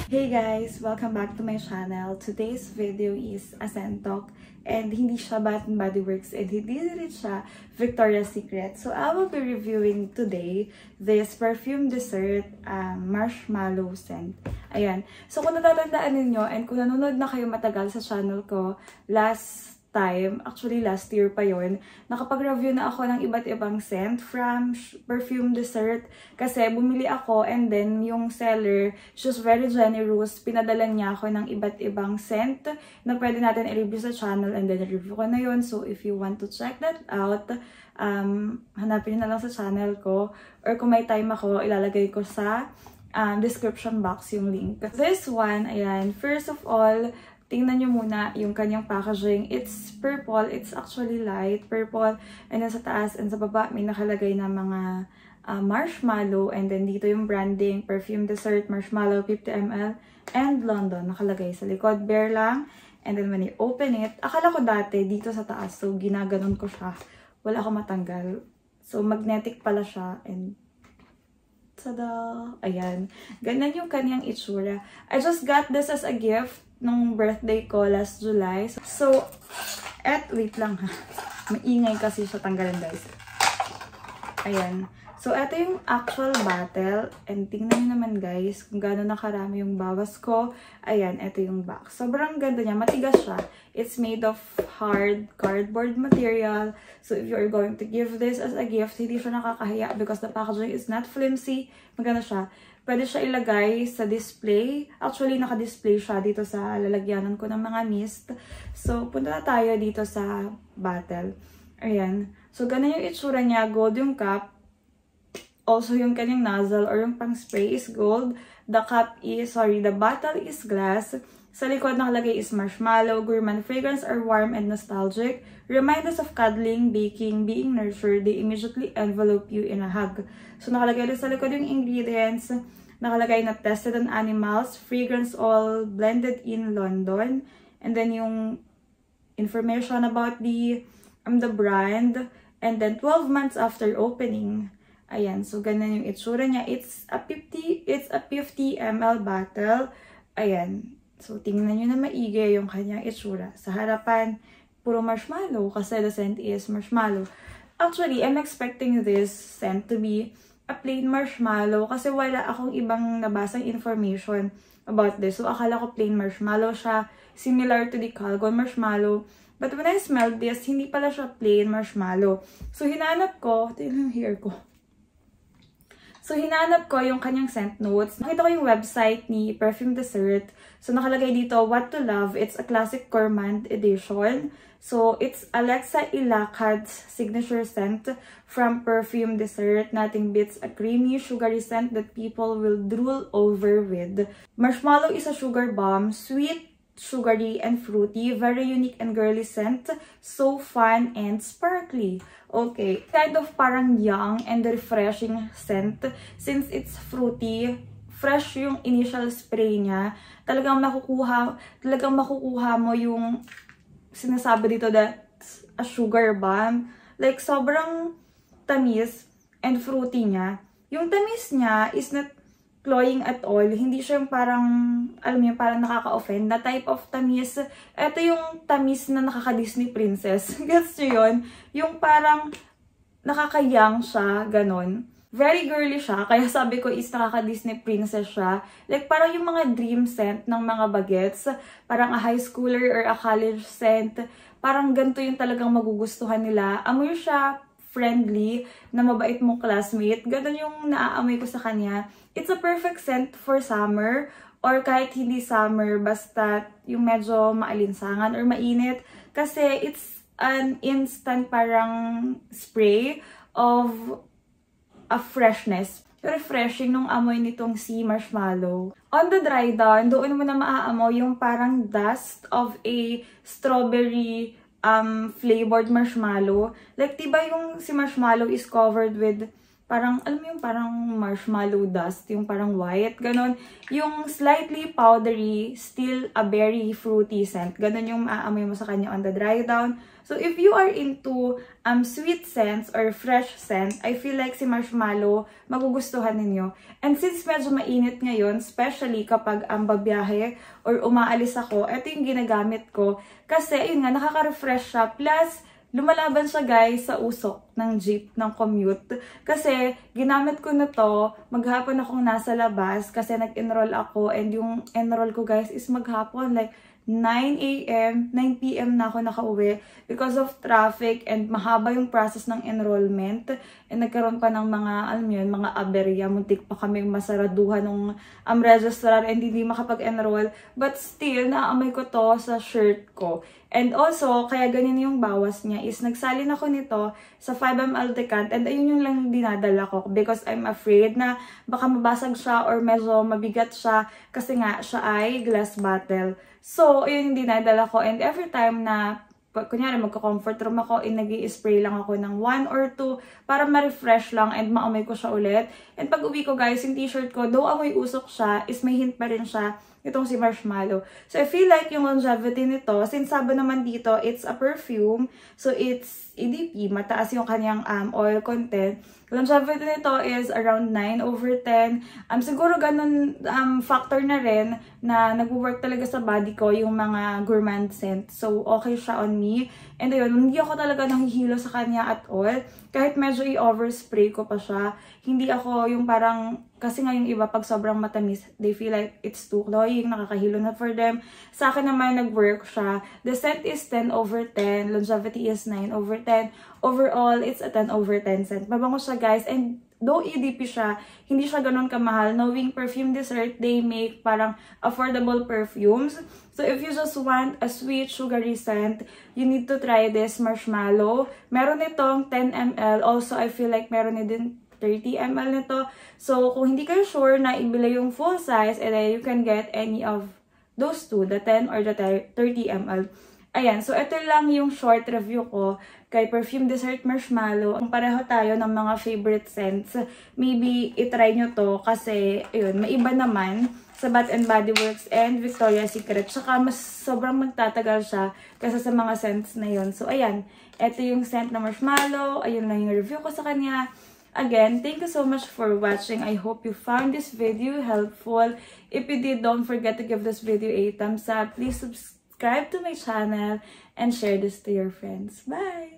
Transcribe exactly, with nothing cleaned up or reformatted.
Hey guys! Welcome back to my channel. Today's video is a scent talk and hindi siya Bath and Body Works and hindi rin siya Victoria's Secret. So I will be reviewing today this perfume dessert um, marshmallow scent. Ayan. So kung natatandaan ninyo and kung nanonood na kayo matagal sa channel ko, last time, actually last year pa yon, nakapag-review na ako ng iba't ibang scent from perfume dessert kasi bumili ako and then yung seller, she was very generous, pinadala niya ako ng iba't ibang scent na pwede natin i-review sa channel and then review ko na yon. So if you want to check that out, um, hanapin nyo na lang sa channel ko or kung may time ako, ilalagay ko sa um, description box yung link. This one, ayan, first of all, tingnan nyo muna yung kanyang packaging. It's purple. It's actually light purple. And then sa taas and sa baba, may nakalagay na mga uh, marshmallow. And then dito yung branding, perfume dessert, marshmallow, fifty milliliters, and London. Nakalagay sa likod, bare lang. And then when you open it, akala ko dati dito sa taas. So, ginaganon ko siya. Wala ako matanggal. So, magnetic pala siya. And tada! Ayan. Ganyan yung kanyang itsura. I just got this as a gift nung birthday ko last July. So, at wait lang ha. Maingay kasi siya tanggalin guys. Ayan. So, ito yung actual bottle. And tingnan nyo naman guys kung gano'n nakarami yung bawas ko. Ayan, ito yung box. Sobrang ganda niya. Matigas siya. It's made of hard cardboard material. So, if you're going to give this as a gift, hindi siya nakakahiya because the packaging is not flimsy. Maganda siya. Pwede siya ilagay sa display. Actually, naka-display siya dito sa lalagyanan ko ng mga mist. So, punta na tayo dito sa bottle. Ayan. So, ganun yung itsura niya. Gold yung cap. Also, yung kanyang nozzle or yung pang-spray is gold. The cup is, sorry, the bottle is glass. Sa likod nakalagay is marshmallow. Gourmand fragrance are warm and nostalgic. Remind us of cuddling, baking, being nurtured. They immediately envelope you in a hug. So, nakalagay din sa likod yung ingredients. Nakalagay na tested on animals, fragrance all blended in London. And then yung information about the um, the brand. And then twelve months after opening. Ayan, so ganun yung itsura niya. It's a fifty, it's a fifty milliliter bottle. Ayan. So tingnan niyo na maigi yung kanyang itsura. Sa harapan, puro marshmallow kasi the scent is marshmallow. Actually, I'm expecting this scent to be a plain marshmallow kasi wala akong ibang nabasang information about this. So, akala ko plain marshmallow siya, similar to the Calgon marshmallow. But when I smelled this, hindi pala siya plain marshmallow. So, hinanap ko, ito yung hair ko. So, hinanap ko yung kanyang scent notes. Nakita ko yung website ni Perfume Dessert. So, nakalagay dito, What to Love. It's a classic gourmand edition. So, it's Alexa Ilacad's signature scent from Perfume Dessert. Nothing beats a creamy, sugary scent that people will drool over with. Marshmallow is a sugar bomb. Sweet, sugary, and fruity. Very unique and girly scent. So fun and sparkly. Okay. Kind of parang young and refreshing scent. Since it's fruity, fresh yung initial spray niya. Talagang makukuha, talagang makukuha mo yung sinasabi dito that a sugar bomb. Like, sobrang tamis and fruity niya. Yung tamis niya is not cloying at all. Hindi siya yung parang, alam mo yung parang nakaka-offend na type of tamis. Ito yung tamis na nakaka-Disney princess. Gets nyo yun? Yung parang nakaka-young siya, ganon. Very girly siya, kaya sabi ko is nakaka-Disney princess siya. Like, parang yung mga dream scent ng mga bagets, parang a high schooler or a college scent, parang ganito yung talagang magugustuhan nila. Amoy siya friendly, na mabait mong classmate. Ganon yung naaamoy ko sa kanya. It's a perfect scent for summer, or kahit hindi summer, basta yung medyo maalinsangan or mainit. Kasi it's an instant parang spray of a freshness. Refreshing nung amoy nitong sea marshmallow. On the dry down, doon mo na maaamoy yung parang dust of a strawberry um, flavored marshmallow. Like, diba yung si marshmallow is covered with parang, alam mo yung parang marshmallow dust, yung parang white, ganon. Yung slightly powdery, still a berry fruity scent. Ganon yung maaamoy mo sa kanya on the dry down. So if you are into um sweet scents or fresh scent, I feel like si Marshmallow magugustuhan ninyo. And since medyo mainit ngayon, especially kapag ang um, babiyahe or umaalis ako, ito yung ginagamit ko. Kasi ayun nga, nakaka-refresh siya. Plus, lumalaban siya guys sa usok ng jeep, ng commute. Kasi ginamit ko na to, maghapon akong nasa labas kasi nag-enroll ako and yung enroll ko guys is maghapon like nine A M, nine P M na ako nakauwi because of traffic and mahaba yung process ng enrollment. And nagkaroon pa ng mga, alam yun, mga aberya. Muntik pa kami masaraduhan ng um, registrar and hindi makapag-enroll. But still, naamay ko to sa shirt ko. And also, kaya ganyan yung bawas niya is nagsalin ako nito sa five milliliters decant and ayun yung lang dinadala ko because I'm afraid na baka mabasag siya or medyo mabigat siya kasi nga siya ay glass bottle. So, ayun yung dinadala ko and every time na kunyari magka-comfort room ako, eh, nag-i-spray lang ako ng one or two para ma-refresh lang and maamoy ko siya ulit. And pag uwi ko guys, yung t-shirt ko, though amoy usok siya, is may hint pa rin siya itong si Marshmallow. So I feel like yung longevity nito, since sabi naman dito, it's a perfume, so it's E D P, mataas yung kanyang um, oil content. Longevity nito is around nine over ten. Um, siguro ganun um, factor na rin na nag-work talaga sa body ko yung mga gourmand scent. So, okay siya on me. And ayun, hindi ako talaga nahihilo sa kanya at all. Kahit medyo i-overspray ko pa siya, hindi ako yung parang, kasi nga yung iba pag sobrang matamis, they feel like it's too cloying, nakakahilo na for them. Sa akin naman, nag-work siya. The scent is ten over ten, longevity is nine over ten. Overall, it's a ten over ten scent. Mabango siya guys, and though E D P siya, hindi siya ganun kamahal. Knowing Perfume Dessert, they make parang affordable perfumes. So if you just want a sweet, sugary scent, you need to try this Marshmallow. Meron itong ten milliliters. Also, I feel like meron din thirty milliliters nito. So, kung hindi kayo sure na ibili yung full size, and then you can get any of those two, the ten or the thirty milliliters. Ayan, so ito lang yung short review ko kay Perfume Dessert Marshmallow. Kung pareho tayo ng mga favorite scents, maybe itry nyo to kasi, ayun, maiba naman sa Bath and Body Works and Victoria's Secret. Tsaka mas sobrang magtatagal siya kasi sa mga scents na yun. So, ayan, ito yung scent na Marshmallow. Ayun lang yung review ko sa kanya. Again, thank you so much for watching. I hope you found this video helpful. If you did, don't forget to give this video a thumbs up. Please subscribe to my channel and share this to your friends. Bye!